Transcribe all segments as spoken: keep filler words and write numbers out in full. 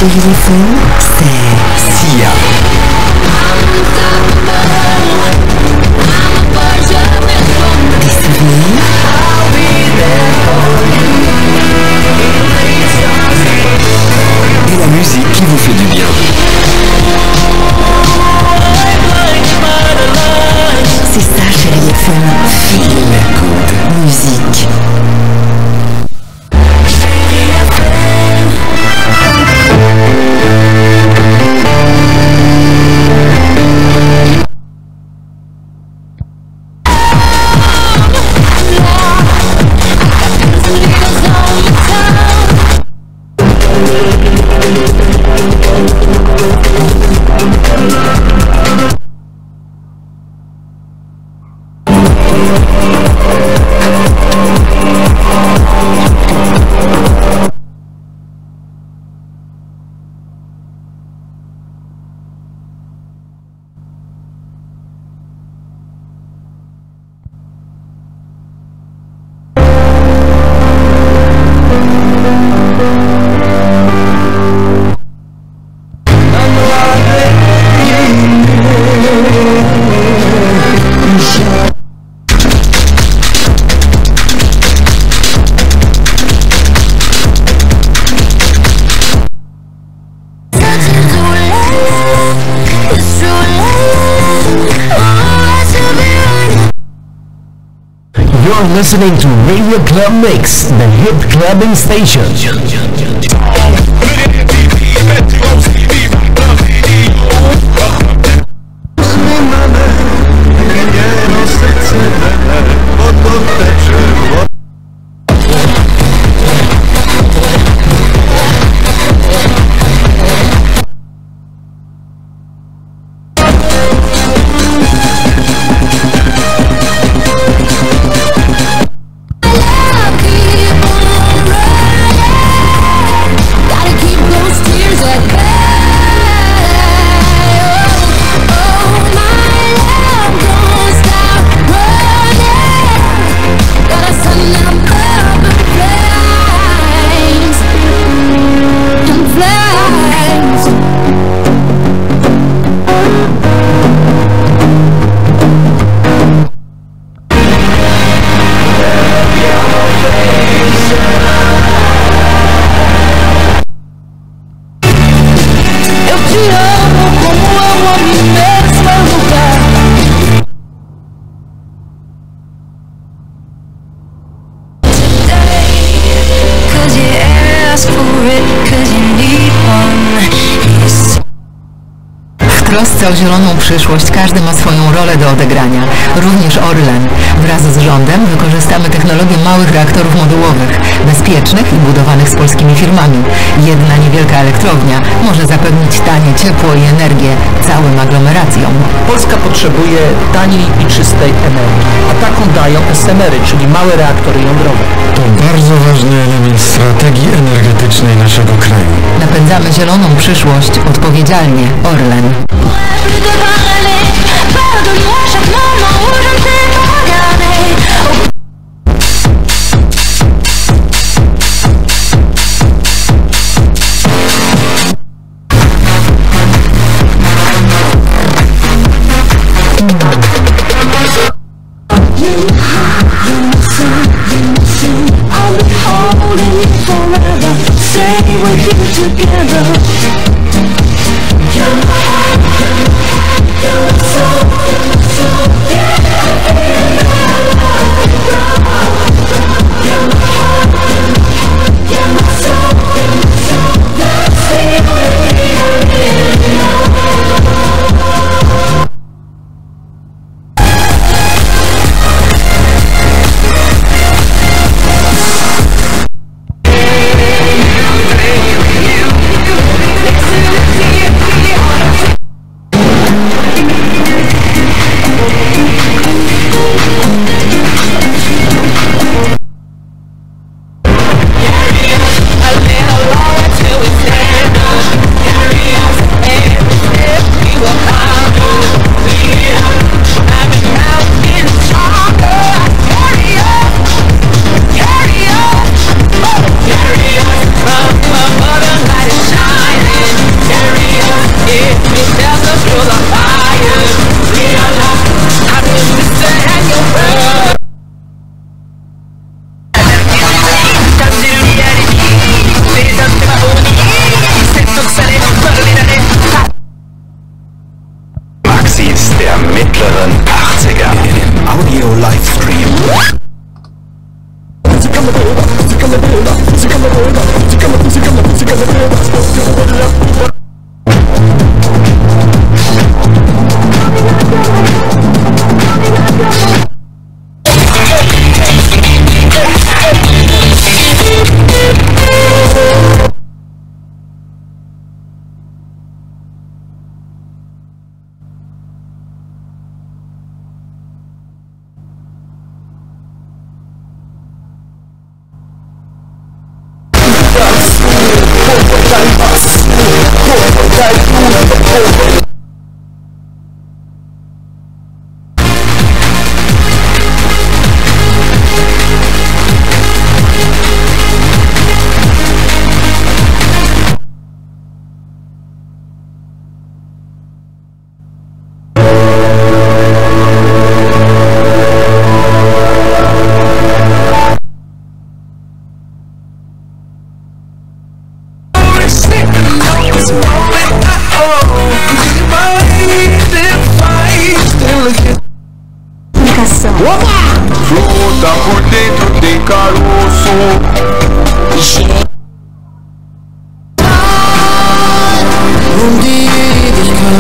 Chérie F M, c'est Sia. Des souvenirs. Et la musique qui vous fait du bien. C'est ça, Chérie F M. Feel good musique. You're listening to Radio Club Mix, the hip clubbing station. W trosce o zieloną przyszłość każdy ma swoją rolę do odegrania, również Orlen. Wraz z rządem wykorzystamy technologię małych reaktorów modułowych, bezpiecznych i budowanych z polskimi firmami. Jedna niewielka elektrownia może zapewnić tanie ciepło i energię całym aglomeracjom. Polska potrzebuje taniej i czystej energii, a taką dają es em ery, czyli małe reaktory jądrowe. To bardzo ważny element strategii energetycznej naszego kraju. Napędzamy zieloną przyszłość odpowiedzialnie. Orlen. Stay with you together. You're, you're, you're Fruta por dentro tem caroço. Um dia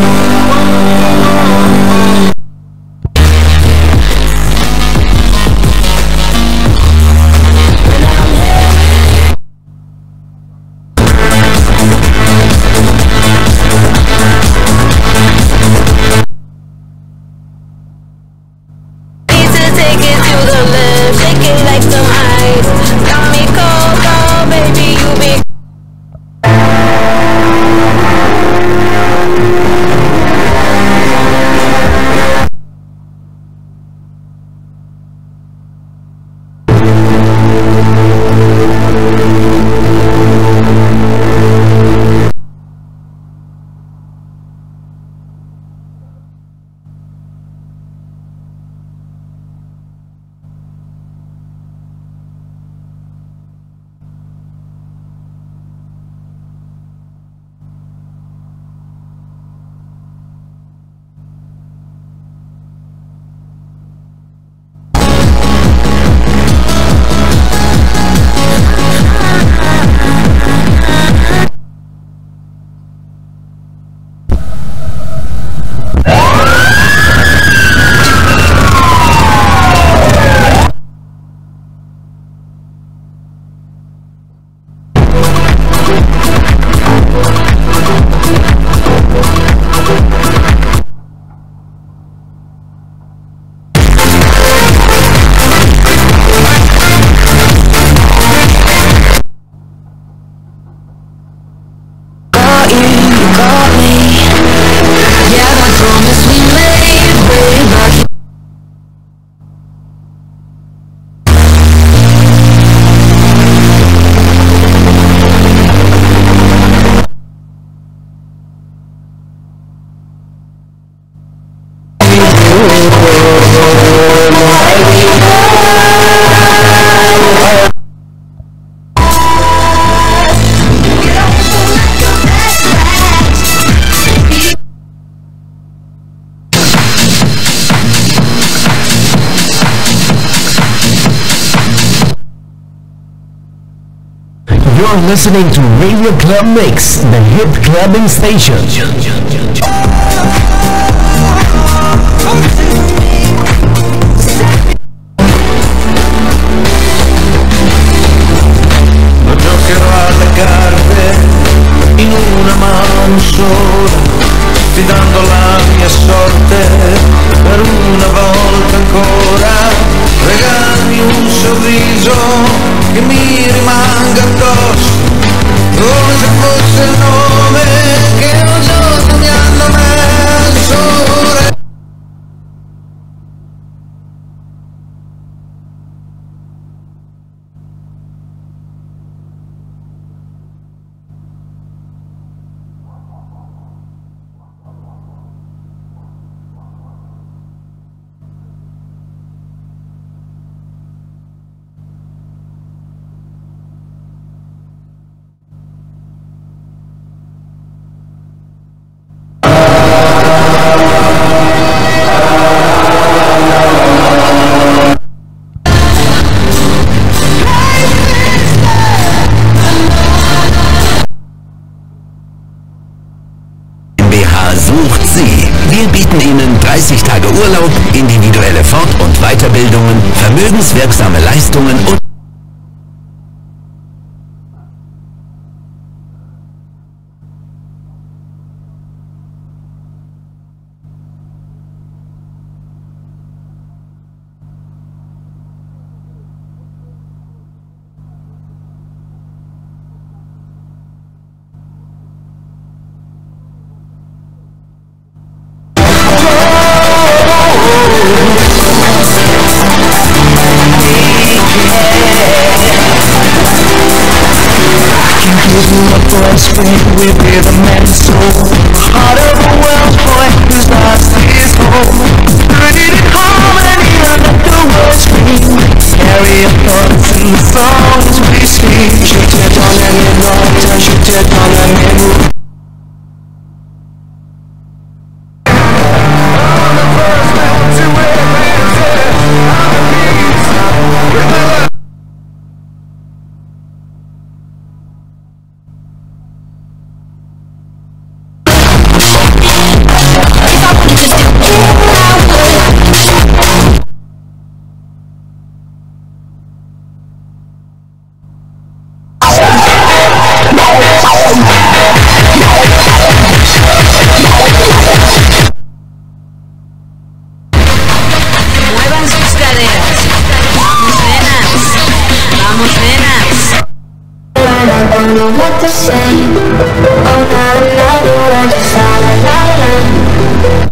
You're listening to Radio Club Mix, the hit clubbing station. Lo giocherò alle carte in una mano sola, fidando la mia sorte per una volta ancora. Regalami un sorriso che mi rimanga addosso, come se fosse il nome che un giorno mi hanno messo. Urlaub, individuelle Fort- und Weiterbildungen, vermögenswirksame Leistungen und with rhythm and soul. Heart of a Welsh boy who's lost his home. Rooted in harmony and let the world scream. Carry your thoughts in the songs we sing. Shoot your tongue and your daughter, shoot your tongue and your move. What to say? Oh, na na, you are just la la la la.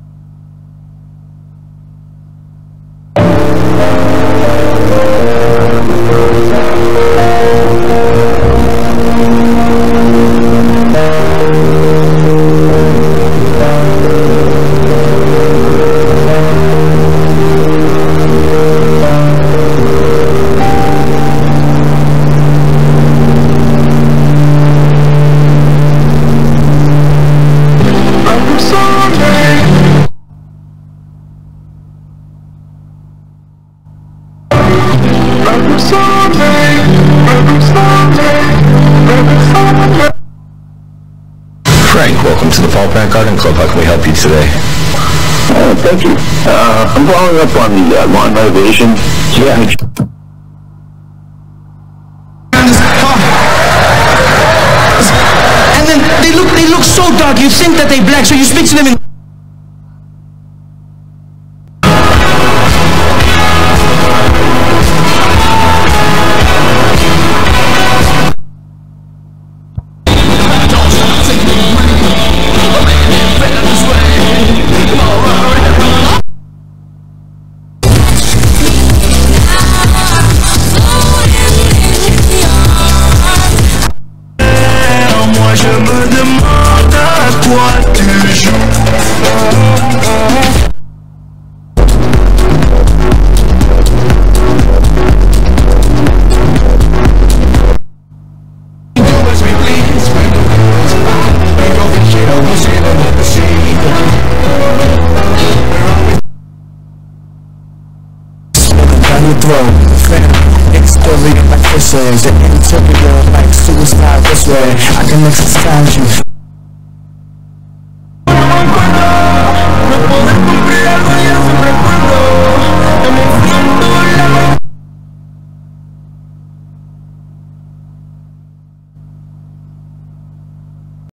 Frank, welcome to the Paul Pratt Garden Club. How can we help you today? Uh, thank you. Uh, I'm following up on the uh, lawn renovation. Yeah. And then they look, they look so dark. You think that they're black, so you speak to them in. Exterior like kisses, and interior like suicide this way. I can exercise you.